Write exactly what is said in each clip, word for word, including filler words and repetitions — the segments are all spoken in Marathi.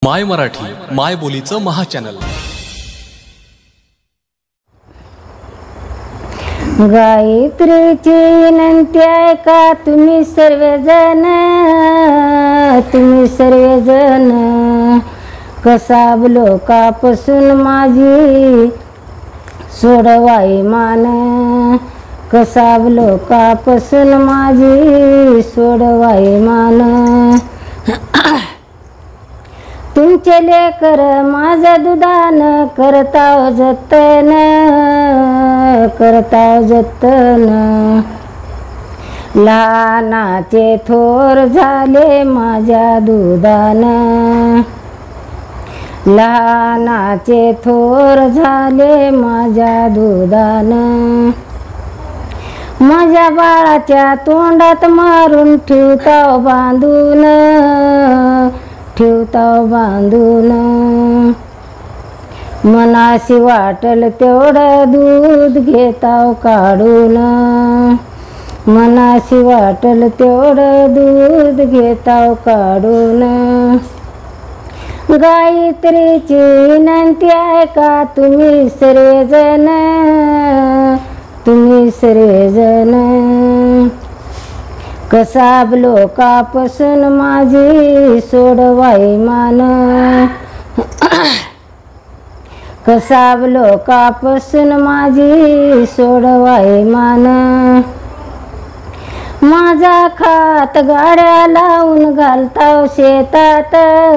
माय मराठी माय बोलीचं महाचॅनल. गायत्रीची विनंती ऐका तुम्ही सर्वजण, तुम्ही सर्वजण. कसाब लोकापासून माझी सोडवाई मान, कसाब लोकापासून माझी सोडवाई मान. तुमचे लेकर माझं दुधान करताव जतन, करताव जतन. लहानाचे थोर झाले माझ्या दुधान, लहानाचे थोर झाले माझ्या दुधान. माझ्या बाळाच्या तोंडात मारून ठेवताव बांधून, ठेवताव बांधून. मनाशी वाटल तेवढं दूध घेताव काढून, मनाशी वाटल तेवढं दूध घेताव काढून. गायत्रीची विनंती ऐका तुम्ही सर्वजण, तुम्ही सर्वजण. कसाब लोकापासून माझी सोडवाई मान, कसाब लोकापासून माझी सोडवाई मान. माझा खात गाड्या लावून घालताव शेतात,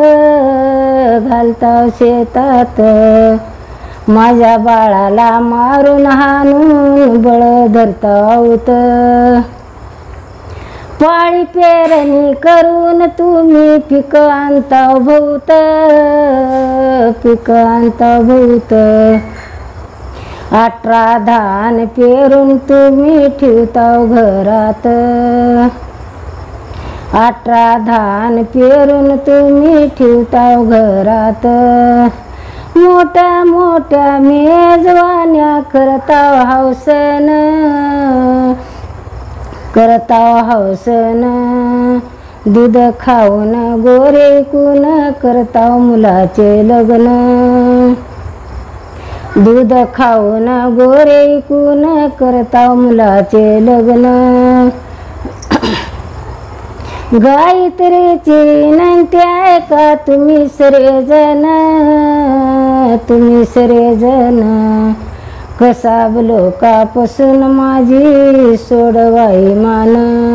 घालताव शेतात. माझ्या बाळाला मारून हाणून बळ धरतावत. पाळी पेरणी करून तुम्ही पिक आणताव भोवत, पिक आणताव भोवत. अठरा धान पेरून तुम्ही ठेवताव घरात, अठरा धान पेरून तुम्ही ठेवताव घरात. मोठ्या मोठ्या मेजवान्या करताव हौसन, करताव हौसन. दूध खाऊन गोरे कुन करताव मुलाचे लग्न, दूध खाऊन गोरे कुन करताव मुलाचे लग्न. गायत्रीची विनंती ऐका तुम्ही सर्वजण, तुम्ही सर्वजण. कसाब लोकापासून माझी सोडवाई मान.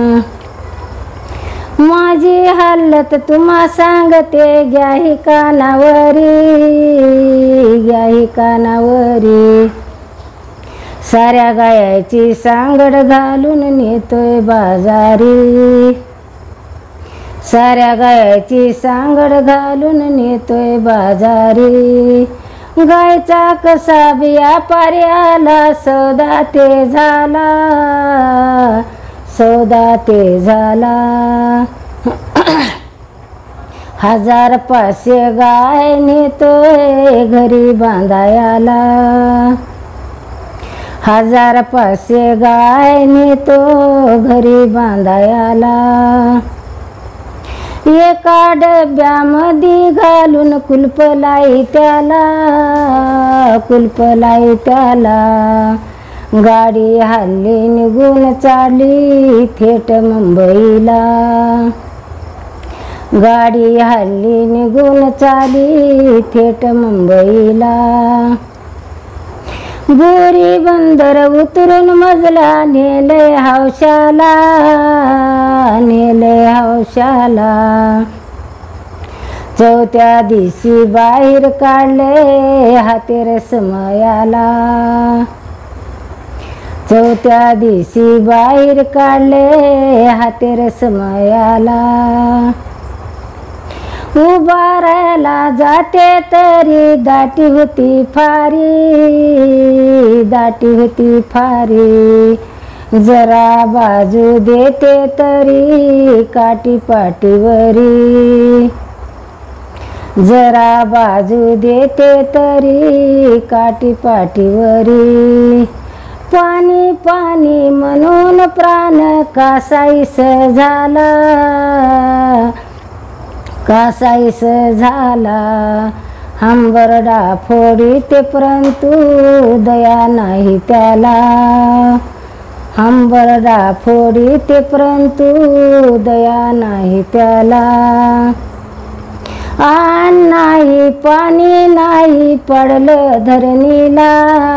माझी हालत तुम्हा सांगते घ्या ही कानावरी, घ्या ही कानावरी. साऱ्या गायाची सांगड घालून नेतोय बाजारी, साऱ्या गायाची सांगड घालून नेतोय बाजारी. गायचा कसाब व्यापारी आला, सौदा ते झाला, सौदा ते झाला. हजार पाचशे गाय नेतोय घरी बांधायला, हजार पाचशे गाय नेतो घरी बांधायला. एका डब्यामध्ये घालून कुलप लाई त्याला, कुलप लाई त्याला. गाडी हल्ली निघून चालली थेट मुंबईला, गाडी हल्ली निघून चालली थेट मुंबईला. बोरी बंदर उतरून मजला नेले हौशाला, नेले हौशाला. चौथ्या दिवशी बाहेर काढले हातेर समयाला, चौथ्या दिवशी बाहेर काढले हातेर समयाला. उभारायला जाते तरी दाटी होती फारी, दाटी होती फारी. जरा बाजू देते तरी काठी पाठीवरी, जरा बाजू देते तरी काठी पाठीवरी. पाणी पाणी म्हणून प्राण कासाईस झाला, कासाईस झाला हंबरडा फोडीते परंतु दया नाही त्याला. हंबरडा फोडीते परंतु दया नाही त्याला. आन नाही पाणी नाही पडलं धरणीला,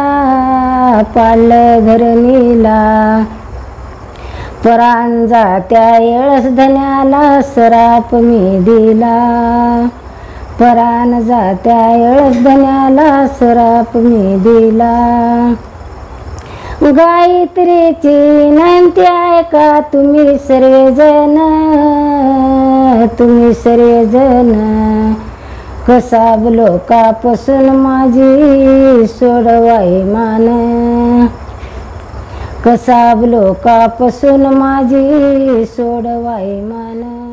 पाडलं धरणीला. परान जात्या येळस धन्याला सराप मी दिला. परान जात्या येळस धन्याला सराप मी दिला. गायत्रीची विनंती ऐका तुम्ही सर्वजण, तुम्ही सर्वजण. कसाब लोकापासून माझी सोडवाई मान, कसाब लोकापासून माझी सोडवाई मान.